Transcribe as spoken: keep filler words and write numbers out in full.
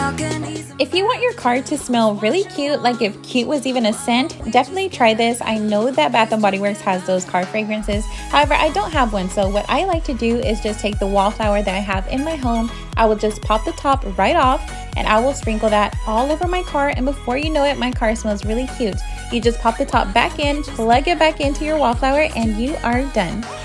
If you want your car to smell really cute, like if cute was even a scent, definitely try this. I know that Bath and Body Works has those car fragrances. However, I don't have one, so what I like to do is just take the wallflower that I have in my home. I will just pop the top right off and I will sprinkle that all over my car, and before you know it, my car smells really cute. You just pop the top back in, plug it back into your wallflower, and you are done.